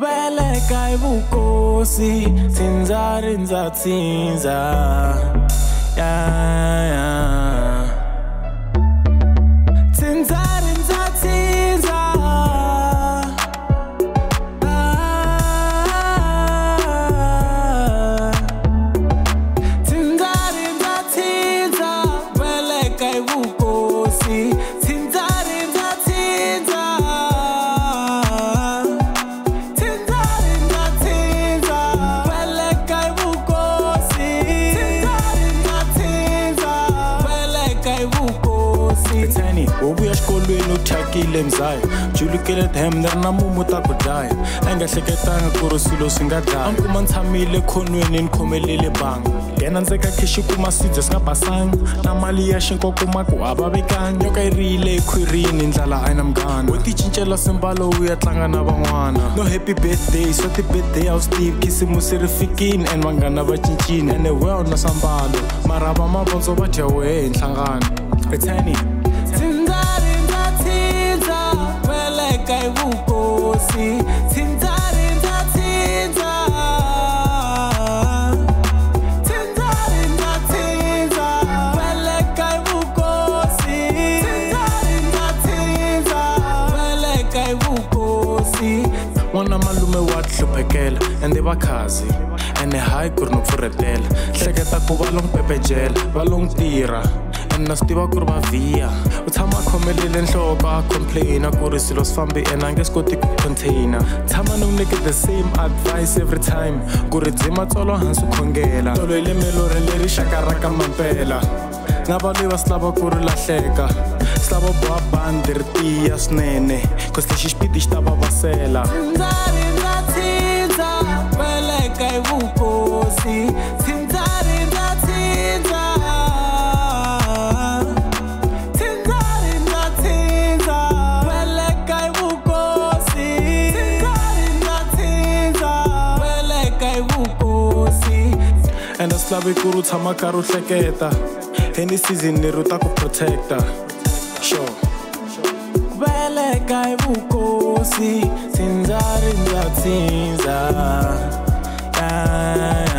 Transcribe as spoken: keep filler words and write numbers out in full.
Kubeleka ibukosi Tsinza rinza tsinza Yeah, yeah Tsinza rinza tsinza Tsinza rinza tsinza Kubeleka ibukosi Tsinza rinza tsinza Tani, ubuya xikolweni u thyakile mzayo julukele them ni ri na mumu ta ku dlaya a nga hleketanga ku ri swilo swi nga dlaya a ni kuma ni tshamile khonweni ni khomelele banga nghena ndzeka khixi kuma swibye swi nga basanga na mali ya xinkokuma ku hava vekanyi nyoka yi riyile ekhwirini ndlala a yi na munghana wo ti cincela swimbalo wu ya tlanga na van'wana no happy birthday swa ti-birthday a wu swi tivi khisimusi ri fikini and vanghana va cincini ene well na swambalo mara va mavondzo va dya wehe hi nhlangano Tani Tsinza rinza tsinza Kubeleka ibukosi Tsinza rinza tsinza Tsinza rinza tsinza Kubeleka ibukosi Tsinza rinza tsinza Kubeleka ibukosi N'wana malume wa hluphekela ende vakhazi ene hayi ku ri no pfuretela hleketa ku va lo n'wi pepejela va lo n'wi tirha na swi tiva ku ri va vhiya u tshama a khomelele nhloko a complaina ku ri swilo swi fambi ene a nge swi koti ku container tshama ni n'wi nyike the same advice every time ku ri dzima tsolo hansi u khongela tolo hi le melori leri xakaraka mampela nga va loyi va swi lava ku ri lahleka swi lava boha bandi ri tiya swinene cause lexi xipidi xi ta vavasela Tsinza rinza tsinza Kubeleka ibukosi Tsinza rinza tsinza And a slavi kuru tshama karhi u hleketa any season ni ri ta ku protecta sure Kubeleka ibukosi Tsinza rinza tsinza yeah.